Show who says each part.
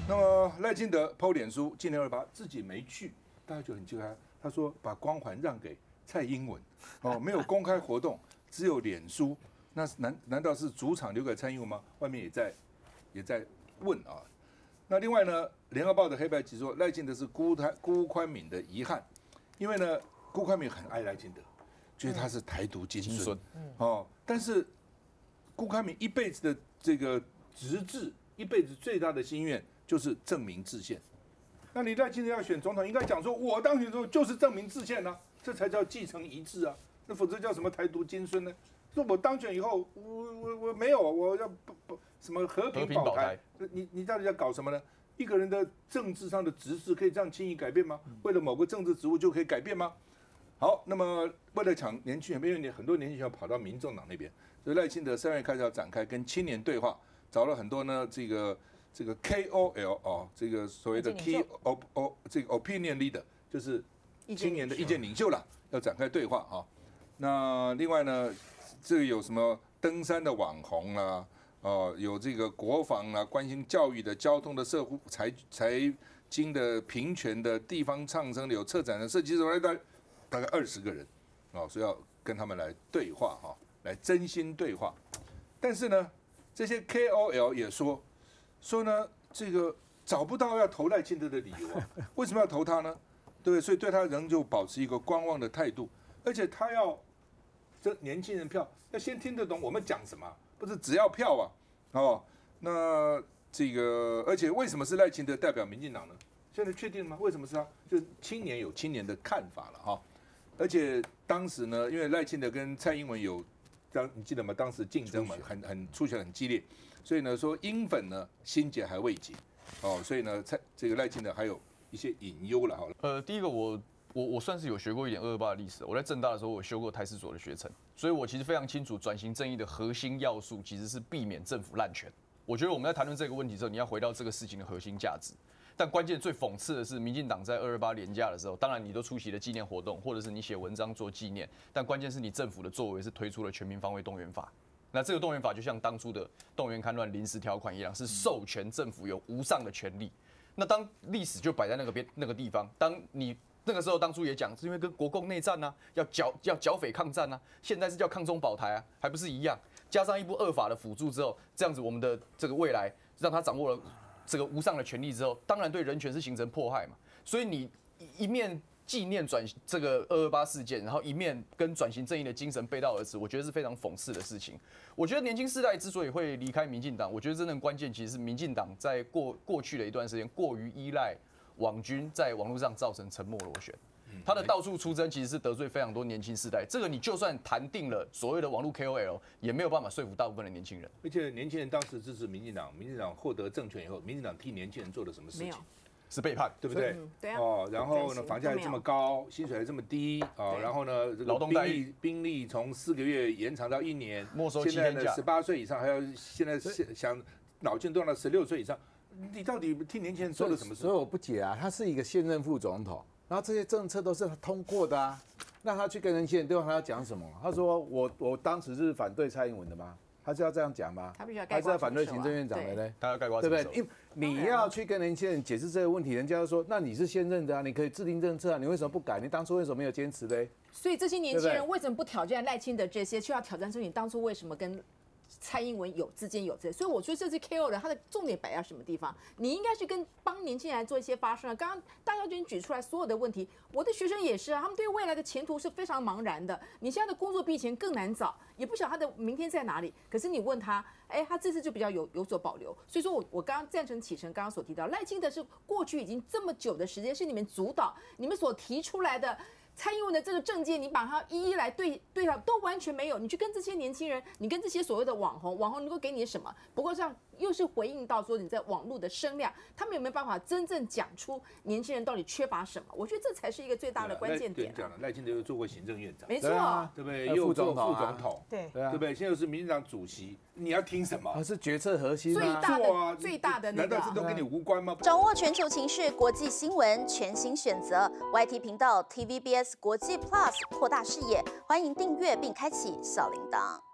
Speaker 1: 那么赖清德 PO 脸书，今年28自己没去，大家就很奇怪，他说把光环让给蔡英文，哦，没有公开活动，只有脸书，那难道是主场留给蔡英文吗？外面也在问啊。那另外呢，《联合报》的黑白集说赖清德是辜宽敏的遗憾，因为呢，辜宽敏很爱赖清德，觉得他是台独精孙，哦，但是辜宽敏一辈子的这个直至一辈子最大的心愿就是正名制宪。那你赖清德要选总统，应该讲说，我当选之后就是正名制宪啊，这才叫继承遗志啊。那否则叫什么台独精孙呢？说我当选以后，我没有，我要不什么和平保台，你到底要搞什么呢？一个人的政治上的职事可以这样轻易改变吗？为了某个政治职务就可以改变吗？好，那么为了抢年轻人，因为很多年轻人要跑到民众党那边，所以赖清德3月开始要展开跟青年对话，找了很多呢这个 KOL 哦，这个所谓的 Key这个 Opinion Leader， 就是青年的意见领袖啦，要展开对话啊。那另外呢，这个有什么登山的网红啦，哦，有这个国防啦，关心教育的、交通的、社会财经的、平权的、地方创生的，有策展的、设计师，大概20个人，哦，所以要跟他们来对话哈，来真心对话。但是呢，这些 KOL 也说呢，这个找不到要投赖清德的理由啊，为什么要投他呢？对不对？所以对他仍旧保持一个观望的态度，而且他要这年轻人票要先听得懂我们讲什么，不是只要票啊，哦，那这个而且为什么是赖清德代表民进党呢？现在确定吗？为什么是他？就青年有青年的看法了哈。而且当时呢，因为赖清德跟蔡英文有，你记得吗？当时竞争嘛，初选很激烈，所以呢说英粉呢心结还未解，哦，所以呢这个赖清德还有一些隐忧了哈。
Speaker 2: 第一个我算是有学过一点228的历史，我在政大的时候我修过台史所的学程，所以我其实非常清楚转型正义的核心要素其实是避免政府滥权。我觉得我们在谈论这个问题之后，你要回到这个事情的核心价值。但关键最讽刺的是，民进党在228连假的时候，当然你都出席了纪念活动，或者是你写文章做纪念，但关键是你政府的作为是推出了全民防卫动员法。那这个动员法就像当初的动员戡乱临时条款一样，是授权政府有无上的权利。那当历史就摆在那个地方，当你那个时候当初也讲，是因为跟国共内战啊，要剿匪抗战啊，现在是叫抗中保台啊，还不是一样？加上一部恶法的辅助之后，这样子我们的这个未来让他掌握了这个无上的权利之后，当然对人权是形成迫害嘛。所以你一面纪念这个228事件，然后一面跟转型正义的精神背道而驰，我觉得是非常讽刺的事情。我觉得年轻世代之所以会离开民进党，我觉得真正关键其实是民进党在过去的一段时间过于依赖网军在网络上造成沉默螺旋。他的到处出征其实是得罪非常多年轻世代，这个你就算谈定了所谓的网络 KOL， 也没有办法说服大部分的年轻人。
Speaker 1: 而且年轻人当时支持民进党，民进党获得政权以后，民进党替年轻人做了什么事情？
Speaker 2: 是背叛，
Speaker 1: 对不对？
Speaker 3: 对啊。
Speaker 1: 哦，然后呢，房价还这么高，薪水还这么低啊，然后呢，
Speaker 2: 劳动待遇
Speaker 1: 兵力从4个月延长到1年，
Speaker 2: 没收7
Speaker 1: 现在呢
Speaker 2: 天假
Speaker 1: ，18岁以上还要现在想脑筋动到16岁以上，你到底替年轻人做了什么事？
Speaker 4: 所以我不解啊，他是一个现任副总统。然后这些政策都是他通过的啊，那他去跟年轻人对话，他要讲什么？他说我当时是反对蔡英文的吗？他是要这样讲吗？
Speaker 3: 他必须要
Speaker 4: 还是要反对行政院长的呢？
Speaker 2: 他要概括，
Speaker 4: 对不对？因为你要去跟年轻人解释这个问题，人家就说，那你是现任的啊，你可以制定政策啊，你为什么不改？你当初为什么没有坚持呢？
Speaker 3: 所以这些年轻人为什么不挑战赖清德这些，却要挑战出你当初为什么跟蔡英文之间有这？所以我觉得这是 KO 的，他的重点摆在什么地方？你应该是帮年轻人来做一些发声啊。刚刚大家就举出来所有的问题，我的学生也是啊，他们对未来的前途是非常茫然的。你现在的工作比以前更难找，也不晓得他的明天在哪里。可是你问他，他这次就比较有所保留。所以说我刚刚赞成启程刚刚所提到，赖清德是过去已经这么久的时间是你们主导，你们所提出来的。蔡英文的这个政见，你把它一一来对它都完全没有。你去跟这些年轻人，你跟这些所谓的网红能够给你什么？不过这样又是回应到说你在网络的声量，他们有没有办法真正讲出年轻人到底缺乏什么？我觉得这才是一个最大的关键点。
Speaker 1: 讲了，赖清德又做过行政院长，
Speaker 3: 没错，
Speaker 1: 对不对？又做副总统，
Speaker 3: 对
Speaker 1: 不对？现在又是民进党主席，你要听什么？
Speaker 4: 他是决策核心
Speaker 3: 最大的那个，
Speaker 1: 难道这都跟你无关吗？
Speaker 5: 掌握全球情势、国际新闻，全新选择 YT 频道 TVBS 国际 Plus， 扩大视野，欢迎订阅并开启小铃铛。